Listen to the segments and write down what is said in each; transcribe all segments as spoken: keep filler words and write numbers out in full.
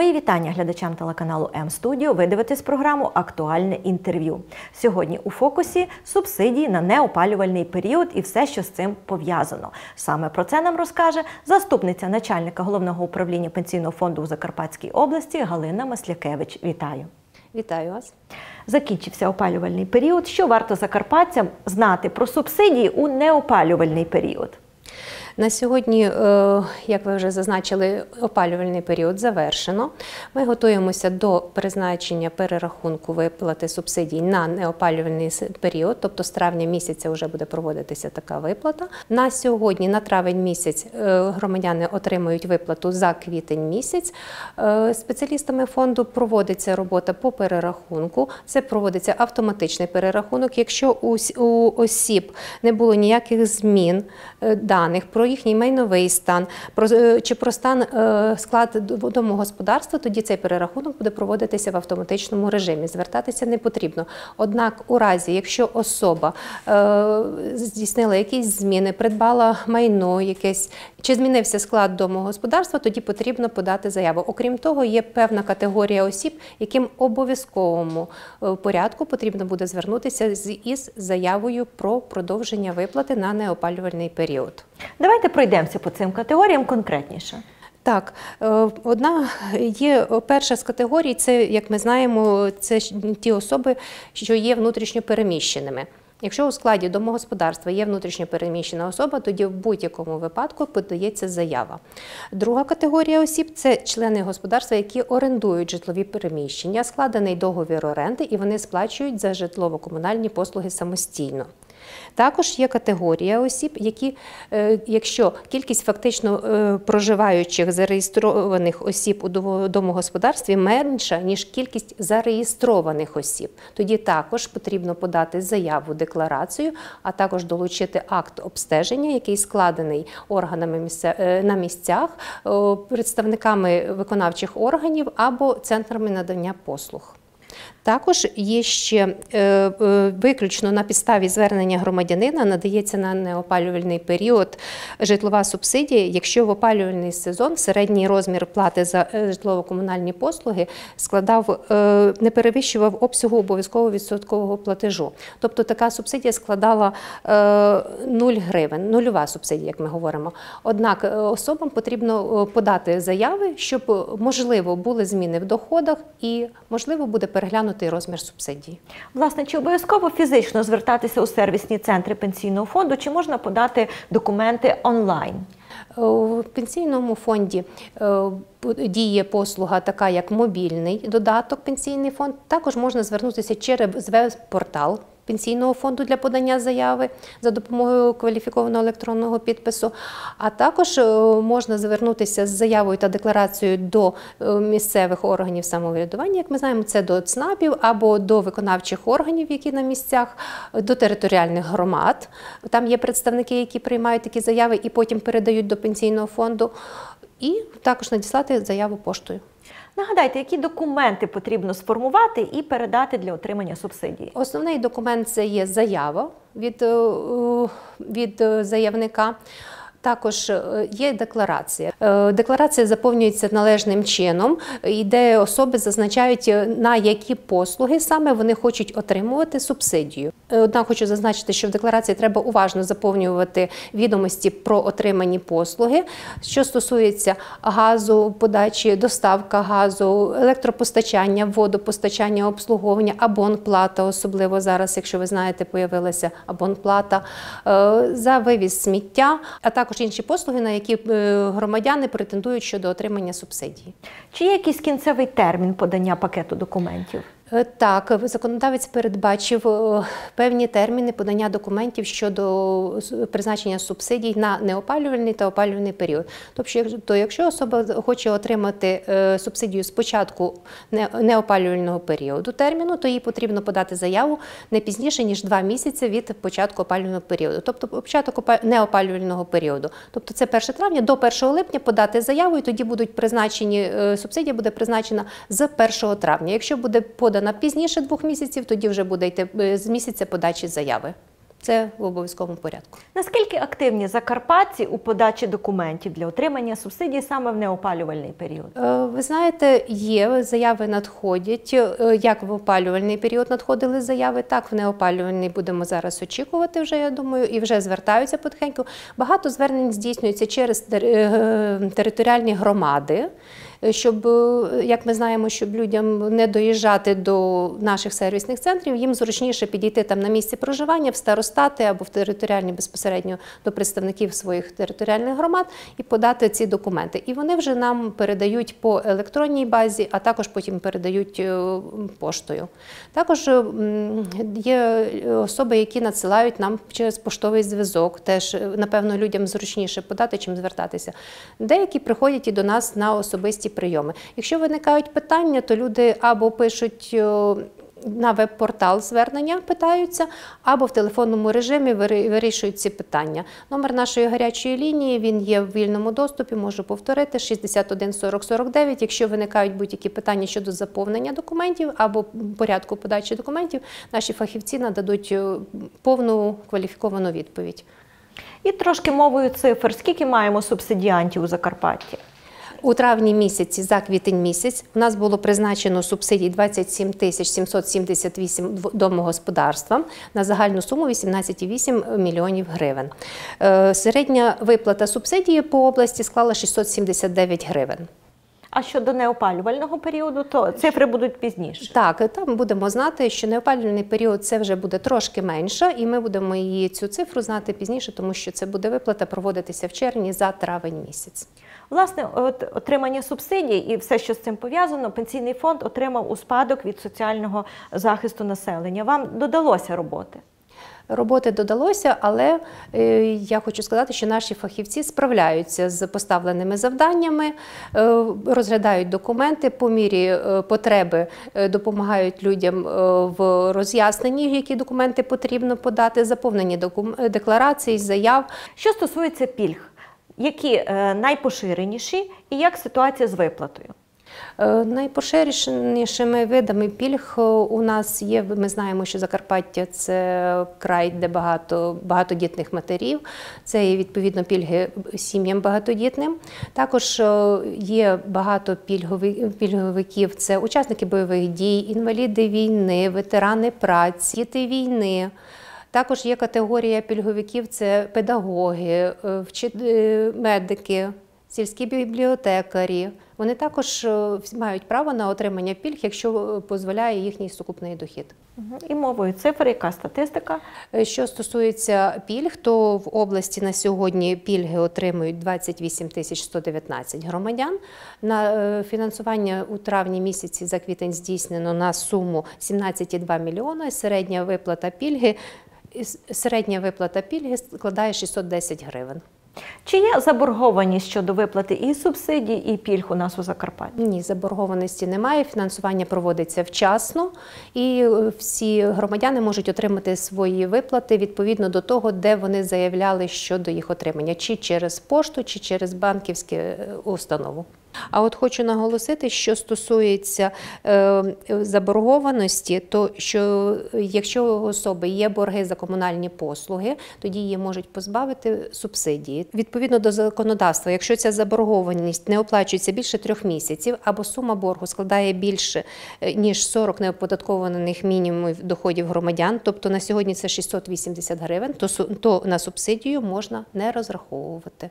Мої вітання глядачам телеканалу М-студіо. Ви дивитесь програму «Актуальне інтерв'ю». Сьогодні у фокусі субсидії на неопалювальний період і все, що з цим пов'язано. Саме про це нам розкаже заступниця начальника Головного управління Пенсійного фонду у Закарпатській області Галина Маслякевич. Вітаю. Вітаю вас. Закінчився опалювальний період. Що варто закарпатцям знати про субсидії у неопалювальний період? На сьогодні, як ви вже зазначили, опалювальний період завершено. Ми готуємося до призначення перерахунку виплати субсидій на неопалювальний період, тобто з травня місяця вже буде проводитися така виплата. На сьогодні, на травень місяць, громадяни отримують виплату за квітень місяць. Спеціалістами фонду проводиться робота по перерахунку. Це проводиться автоматичний перерахунок. Якщо у осіб не було ніяких змін даних про їхній майновий стан, про, чи про стан е, склад домогосподарства, тоді цей перерахунок буде проводитися в автоматичному режимі. Звертатися не потрібно. Однак у разі, якщо особа е, здійснила якісь зміни, придбала майно якесь, чи змінився склад домогосподарства, тоді потрібно подати заяву. Окрім того, є певна категорія осіб, яким обов'язковому порядку потрібно буде звернутися із заявою про продовження виплати на неопалювальний період. Давайте пройдемося по цим категоріям конкретніше. Так, одна є перша з категорій, це, як ми знаємо, це ті особи, що є внутрішньо переміщеними. Якщо у складі домогосподарства є внутрішньо переміщена особа, тоді в будь-якому випадку подається заява. Друга категорія осіб – це члени господарства, які орендують житлові переміщення, складений договір оренди, і вони сплачують за житлово-комунальні послуги самостійно. Також є категорія осіб, які, якщо кількість фактично проживаючих зареєстрованих осіб у домогосподарстві менша, ніж кількість зареєстрованих осіб, тоді також потрібно подати заяву, декларацію, а також долучити акт обстеження, який складений органами на місцях, представниками виконавчих органів або центрами надання послуг. Також є ще е, виключно на підставі звернення громадянина надається на неопалювальний період житлова субсидія, якщо в опалювальний сезон середній розмір плати за житлово-комунальні послуги складав, е, не перевищував обсягу обов'язкового відсоткового платежу. Тобто така субсидія складала е, нуль гривень, нульова субсидія, як ми говоримо. Однак особам потрібно подати заяви, щоб, можливо, були зміни в доходах і, можливо, буде переглянути розмір субсидії. Власне, чи обов'язково фізично звертатися у сервісні центри пенсійного фонду, чи можна подати документи онлайн? У пенсійному фонді діє послуга така, як мобільний додаток «Пенсійний фонд». Також можна звернутися через веб-портал Пенсійного фонду для подання заяви за допомогою кваліфікованого електронного підпису, а також можна звернутися з заявою та декларацією до місцевих органів самоврядування, як ми знаємо, це до ЦНАПів або до виконавчих органів, які на місцях, до територіальних громад. Там є представники, які приймають такі заяви і потім передають до Пенсійного фонду, і також надіслати заяву поштою. Нагадайте, які документи потрібно сформувати і передати для отримання субсидії? Основний документ – це є заява від, від заявника. Також є декларація. Декларація заповнюється належним чином, і де особи зазначають, на які послуги саме вони хочуть отримувати субсидію. Однак хочу зазначити, що в декларації треба уважно заповнювати відомості про отримані послуги, що стосується газу, подачі, доставка газу, електропостачання, водопостачання, обслуговування, абонплата, особливо зараз, якщо ви знаєте, появилася абонплата, за вивіз сміття, а також інші послуги, на які громадяни претендують щодо отримання субсидії. Чи є якийсь кінцевий термін подання пакету документів? Так, законодавець передбачив певні терміни подання документів щодо призначення субсидій на неопалювальний та опалювальний період. Тобто, якщо особа хоче отримати субсидію з початку неопалювального періоду терміну, то їй потрібно подати заяву не пізніше, ніж два місяці від початку опалювального періоду, тобто початок неопалювального періоду. Тобто це перше травня, до першого липня подати заяву, і тоді будуть призначені, субсидія буде призначена з першого травня. Якщо буде подана пізніше двох місяців, тоді вже буде йти з місяця подачі заяви. Це в обов'язковому порядку. Наскільки активні закарпатці у подачі документів для отримання субсидій саме в неопалювальний період? Ви знаєте, є, заяви надходять. Як в опалювальний період надходили заяви, так в неопалювальний будемо зараз очікувати вже, я думаю, і вже звертаються потихеньку. Багато звернень здійснюється через територіальні громади, щоб, як ми знаємо, щоб людям не доїжджати до наших сервісних центрів, їм зручніше підійти там на місці проживання, в старостати або в територіальні безпосередньо до представників своїх територіальних громад і подати ці документи. І вони вже нам передають по електронній базі, а також потім передають поштою. Також є особи, які надсилають нам через поштовий зв'язок. Теж, напевно, людям зручніше подати, чим звертатися. Деякі приходять і до нас на особисті прийоми. Якщо виникають питання, то люди або пишуть на веб-портал звернення, питаються, або в телефонному режимі вирішують ці питання. Номер нашої гарячої лінії, він є в вільному доступі, можу повторити, шістдесят один сорок сорок дев'ять. Якщо виникають будь-які питання щодо заповнення документів або порядку подачі документів, наші фахівці нададуть повну кваліфіковану відповідь. І трошки мовою цифр. Скільки маємо субсидіантів у Закарпатті? У травні місяці, за квітень місяць, у нас було призначено субсидій двадцять сім тисяч сімсот сімдесят вісім домогосподарствам на загальну суму вісімнадцять цілих вісім мільйонів гривень. Середня виплата субсидії по області склала шістсот сімдесят дев'ять гривень. А щодо неопалювального періоду, то цифри будуть пізніше? Так, там будемо знати, що неопалювальний період це вже буде трошки менше, і ми будемо її, цю цифру знати пізніше, тому що це буде виплата проводитися в червні за травень місяць. Власне, от отримання субсидій і все, що з цим пов'язано, Пенсійний фонд отримав у спадок від соціального захисту населення. Вам додалося роботи? Роботи додалося, але е, я хочу сказати, що наші фахівці справляються з поставленими завданнями, е, розглядають документи, по мірі е, потреби е, допомагають людям е, в роз'ясненні, які документи потрібно подати, заповненні декларацій, заяв. Що стосується пільг, які е, найпоширеніші і як ситуація з виплатою? Найпоширенішими видами пільг у нас є, ми знаємо, що Закарпаття – це край, де багато багатодітних матерів, це є, відповідно, пільги сім'ям багатодітним. Також є багато пільговиків – це учасники бойових дій, інваліди війни, ветерани праці, діти війни. Також є категорія пільговиків – це педагоги, медики, сільські бібліотекарі. Вони також мають право на отримання пільг, якщо дозволяє їхній сукупний дохід. І мовою цифр, яка статистика? Що стосується пільг, то в області на сьогодні пільги отримують двадцять вісім тисяч сто дев'ятнадцять громадян. На фінансування у травні місяці за квітень здійснено на суму сімнадцять цілих два мільйона. Середня виплата пільги, середня виплата пільги складає шістсот десять гривень. Чи є заборгованість щодо виплати і субсидій, і пільг у нас у Закарпатті? Ні, заборгованості немає, фінансування проводиться вчасно, і всі громадяни можуть отримати свої виплати відповідно до того, де вони заявляли щодо їх отримання, чи через пошту, чи через банківську установу. А от хочу наголосити, що стосується е, заборгованості, то що якщо у особи є борги за комунальні послуги, тоді її можуть позбавити субсидії. Відповідно до законодавства, якщо ця заборгованість не оплачується більше трьох місяців, або сума боргу складає більше, ніж сорок неоподаткованих мінімумів доходів громадян, тобто на сьогодні це шістсот вісімдесят гривень, то, то на субсидію можна не розраховувати.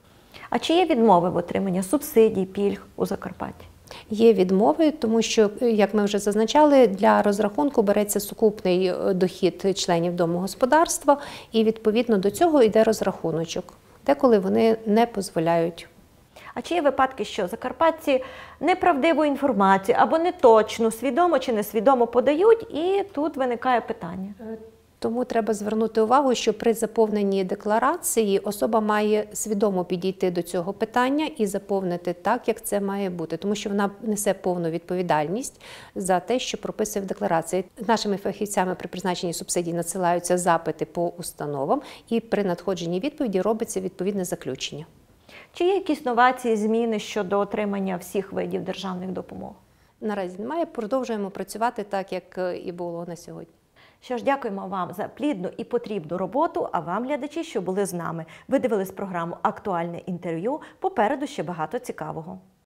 А чи є відмови в отриманні субсидій, пільг у Закарпатті? Є відмови, тому що, як ми вже зазначали, для розрахунку береться сукупний дохід членів домогосподарства і відповідно до цього йде розрахуночок, деколи вони не дозволяють. А чи є випадки, що закарпатці неправдиву інформацію або неточну, свідомо чи несвідомо подають, і тут виникає питання? Тому треба звернути увагу, що при заповненні декларації особа має свідомо підійти до цього питання і заповнити так, як це має бути, тому що вона несе повну відповідальність за те, що прописує в декларації. Нашими фахівцями при призначенні субсидій надсилаються запити по установам, і при надходженні відповіді робиться відповідне заключення. Чи є якісь новації, зміни щодо отримання всіх видів державних допомог? Наразі немає, продовжуємо працювати так, як і було на сьогодні. Що ж, дякуємо вам за плідну і потрібну роботу, а вам, глядачі, що були з нами. Ви дивились програму «Актуальне інтерв'ю». Попереду ще багато цікавого.